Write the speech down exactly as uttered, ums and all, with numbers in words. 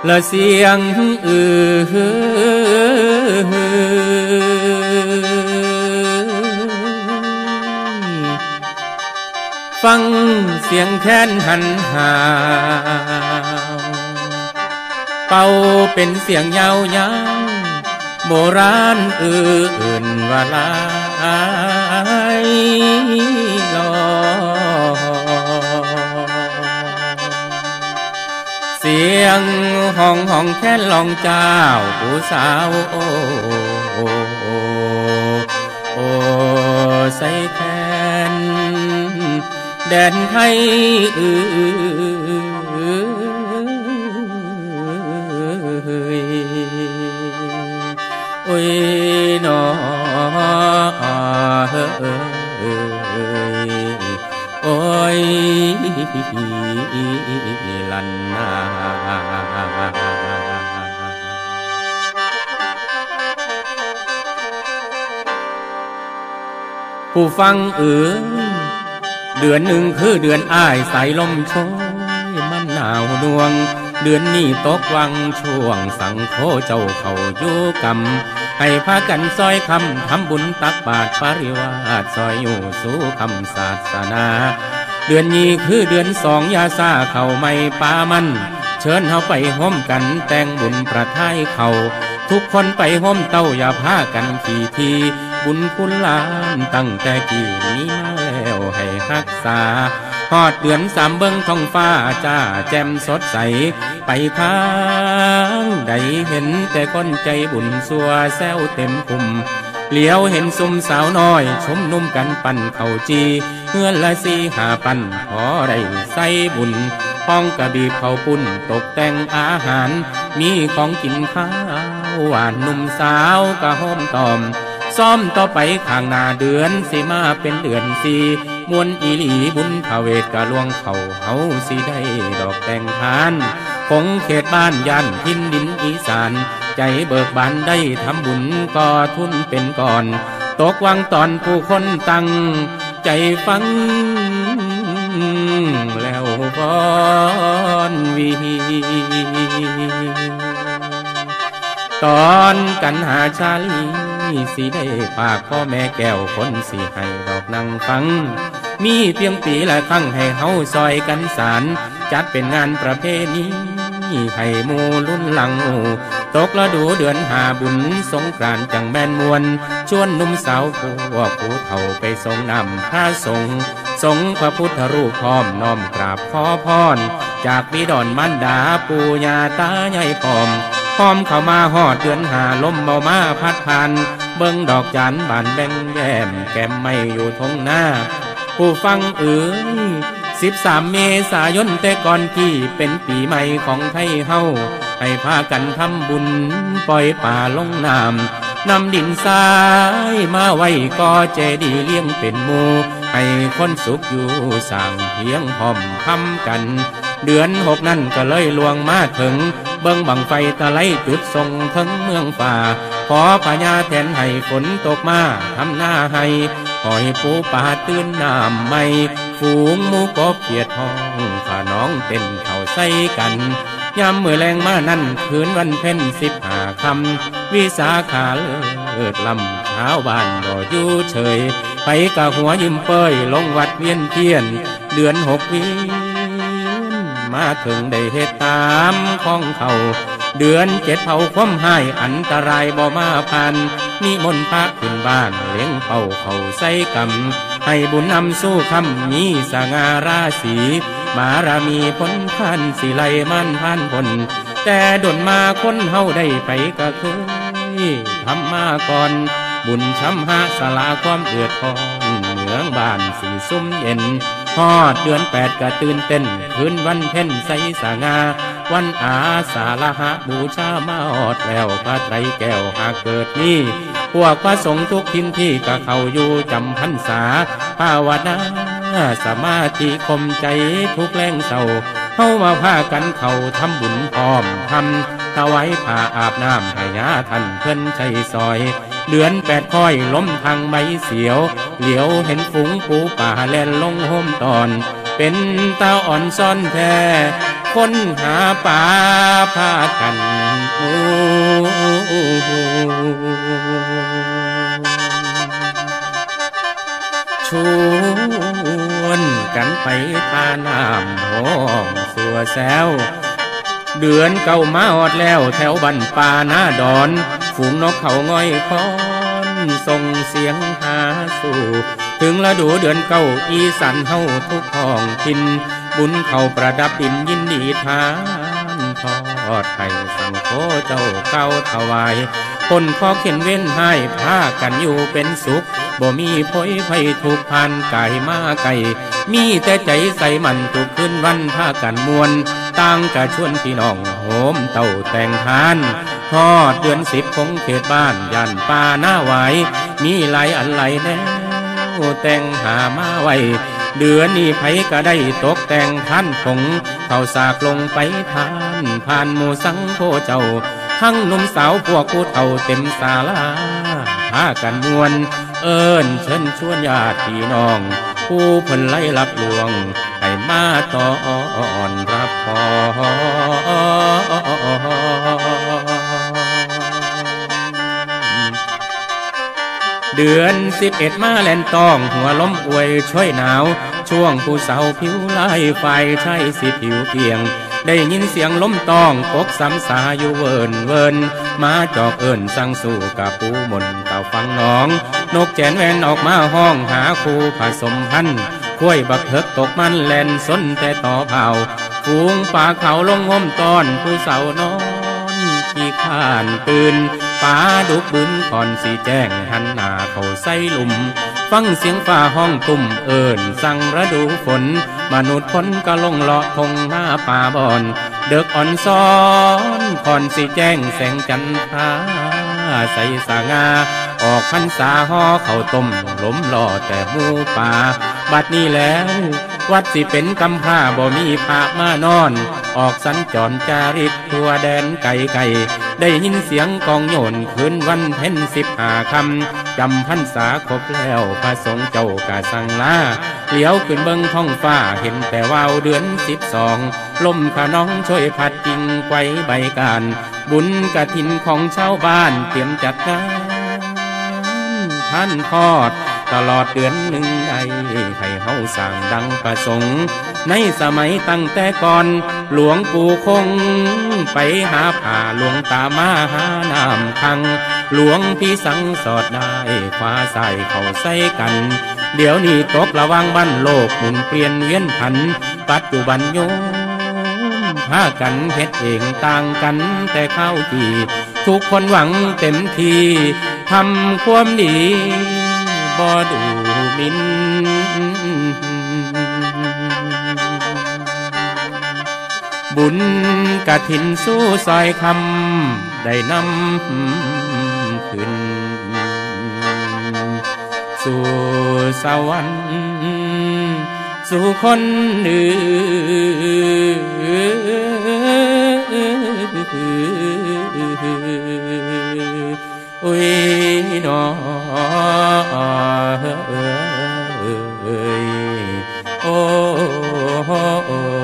ละเสียงอือฟังเสียงแค้นหันหาวเป่าเป็นเสียงยาวยาวโบราณอื่นว่าลายลอเสียงห้องห้องแค้นลองเจ้าผู้สาวโอ้โอ้โอ้ใส่แค้นแดนไทยอือโอ้ยนอโอ้ยลันนาผู้ฟังเอ๋ยเดือนหนึ่งคือเดือนอ้ายสายลมโชยมันหนาวดวงเดือนนี้ตกวังช่วงสังโฆเจ้าเขาอยู่กำให้พากันซอยคำทำบุญตักบาตรปริวาสซอยอยู่สู่คำศาสนาเดือนนี้คือเดือนสองยาซาเขาไม่ปามันเชิญเฮาไปห้มกันแต่งบุญประทายเขาทุกคนไปห้มเต้าอย่าพากันขี่ทีบุญคุณล้านตั้งแต่กี่นี้มาแล้วให้รักษาฮอดเดือนสามเบิ้งท้องฟ้าจ้าแจ่มสดใสไปทางใดเห็นแต่คนใจบุญสัวแซวเต็มคุมเหลียวเห็นซุ่มสาวน้อยชมนุ่มกันปั่นเข่าจีเงื่อนละสีหาปั่นขอได้ใส่บุญห้องกระบีบเขาปุ่นตกแต่งอาหารมีของกินข้าวหวานนุ่มสาวกะห้อมตอมซ้อมต่อไปข้างหน้าเดือนสิมาเป็นเดือนสี่มวนอีหลีบุญพาเวทกะลวงเขาเฮาสิได้ดอกแต่งทานคงเขตบ้านย่านทินดินอีสานใจเบิกบานได้ทำบุญก่อทุนเป็นก่อนตกวังตอนผู้คนตั้งใจฟังแล้วพรวีตอนกันหาชาลีสิได้ฝากพ่อแม่แก้วคนสิให้ดอกนางฟังมีเพียงปีละครั้งให้เฮาซอยกันสารจัดเป็นงานประเพณีให้หมู่รุ่นหลังตกฤดูเดือนหาบุญสงกรานต์จังแม่นมวนชวนหนุ่มสาวพวกผู้เฒ่าไปทรงนำพระสงฆ์สงพระพุทธรูปพร้อมน้อมกราบขอพรจากบิดรมารดาปู่ย่าตายายพร้อมพร้อมเข้ามาฮอดเดือนหาลมเบามาพัดผ่านเบิ่งดอกจันบานแบ่งแย้มแก้มไม่อยู่ทงหน้าผู้ฟังเอ๋ยสิบสามเมษายนแต่ก่อนที่เป็นปีใหม่ของไทยเฮาให้พากันทำบุญปล่อยป่าลงน้ำนำดินทรายมาไว้ก่อเจดีย์เลี้ยงเป็นหมู่ให้คนสุขอยู่สร้างเพียงพร้อมทำกันเดือนหกนั่นก็เลยลวงมาถึงเบิ่งบังไฟตะไลจุดทรงถึงเมืองป่าขอพญาแทนให้ฝนตกมาทำหน้าให้ปล่อยปูป่าตื่นน้ำไม่ฝูงหมูกบเขียดห้องข้าน้องเต้นเข่าใส่กันยามเมื่อแรงมานั่นคืนวันเพ็ญสิบห้าคำวิสาขาเลิศลำชาวบ้านบ่อยู่เฉยไปกะหัวยิ้มเปยลงวัดเวียนเทียนเดือนหกวีมาถึงได้เหตุตามของเขาเดือนเจ็ดเผาความหายอันตรายบ่มาผ่านนิมนต์พระขึ้นบ้านเลี้ยงเป่าเขาใส่กำให้บุญนำสู้คำมีสง่าราศีบารมีพ้นพันสิไลมันพันผลแต่ดนมาคนเฮาได้ไปก็เคยทำมาก่อนบุญช้ำหาสลาความเดือดร้อนเหนืองบ้านสีซุ่มเย็นฮอดเดือนแปดก็ตื่นเต้นคืนวันเพ็ญใสสง่าวันอาสาฬหะบูชามาอดแล้วพระไตรแก้วหากเกิดนี้พวกพระสงฆ์ทุกทินที่ก็เข้าอยู่จำพรรษาภาวนาสมาธิคมใจทุกแรงเศร้าเฮามาพากันเข้าทำบุญพร้อมทำถวายผ้าอาบน้ำให้ญาท่านเพิ่นใจซอยเดือนแปดค่อยล้มทางใบเสียวเหลียวเห็นฝูงปูป่าแล่นลงโฮมตอนเป็นตาอ่อนซ่อนแท้ฝคนหาป่าพากันมูชวนกันไปทาน้ำห้องสัวแซวเดือนเก่ามาอดแล้วแถวบันป่าหน้าดอนฝูงนกเขาง่อยคอนส่งเสียงหาสู่ถึงฤดูเดือนเก่าอีสันเฮาทุกห้องทินบุญเขาประดับดินยินดีทานทอดไข่สั่งโคเจ้าเก่าถวายคนขอเขียนเว้นให้พากันอยู่เป็นสุขบ่มีพ้อยไฟถูกผ่านไก่มาไก่มีแต่ใจใส่มันทุกคืนวันพากันมวนต่างกะชวนพี่น้องโหมเต่าแต่งทานทอดเดือนสิบคงเขตบ้านย่านป่าหน้าไหวมีหลายอันไหลแน่แต่งหามาไว้เดือนนี้ไผก็ได้ตกแต่งท่านผงเข้าสากลงไปทานผ่านหมู่สังโฆเจ้าทั้งหนุ่มสาวพวกผู้เฒ่าเต็มศาลาพากันมวนเอิ้นเชิญชวนญาติพี่น้องผู้เพิ่นไล่รับลวงให้มาต่ออ่อนรับพรเดือนสิบเอ็ดมาแล่นตองหัวล้มอวยช่วยหนาวช่วงผู้สาวผิวลายไฟใช่สิผิวเพียงได้ยินเสียงล้มตองปกซ้ำสาอยู่เวินเวินมาจอกเอิญสั่งสู่กับปูมนเต่าฟังน้องนกแจนแวนออกมาห้องหาคู่ผสมพันธุ์คุ้ยบักเถิกตกมันแล่นสนแต่ต่อเผาฝูงป่าเขาลงงมตอนผู้สาวนอนขี้ข้านตื่นป่าดุกบึนก่อนสีแจ้งหันหน้าเข้าใส่หลุมฟังเสียงฟ้าห้องตุ่มเอิญสั่งฤดูฝนมนุษย์คนก็ลงเลาะทงหน้าป่าบอนเด็กอ่อนซ้อนก่อนสีแจ้งแสงจันทราใส่สางาออกพรรษาห่อเข้าต้มล้มล่อแต่หมูป่าบัดนี้แล้ววัดสิเป็นกำพร้าบ่มีพระมานอนออกสัญจรจาริกทั่วแดนไก่ไก่ได้ยินเสียงกองโยนคืนวันเพ็ญสิบห้าคำจำพรรษาครบแล้วพระสงฆ์เจ้ากะสั่งลาเหลียวขึ้นเบิ่งท้องฟ้าเห็นแต่ว่าวเดือนสิบสองลมขน้องช่วยพัดกิ่งไว้ใบการบุญกฐินของชาวบ้านเตรียมจัดงานท่านทอดตลอดเดือนหนึ่งใดให้เฮาสร้างดังประสงค์ในสมัยตั้งแต่ก่อนหลวงปู่คงไปหาผ่าหลวงตามาหาน้ำคังหลวงพี่สังสอดได้คว้าใส่เข้าใส่กันเดี๋ยวนี้ตกระวังบ้านโลกหมุนเปลี่ยนเวียนผันปัจจุบันโยมพากันเฮ็ดเองต่างกันแต่เข้าที่ทุกคนหวังเต็มที่ทำความดีบ่ดูหมิ่นบุญกฐินสู้ซอยคำได้นำขึ้นสู่สวรรค์สู่คนอื่นโอ้ยนอเอ้ยโอ้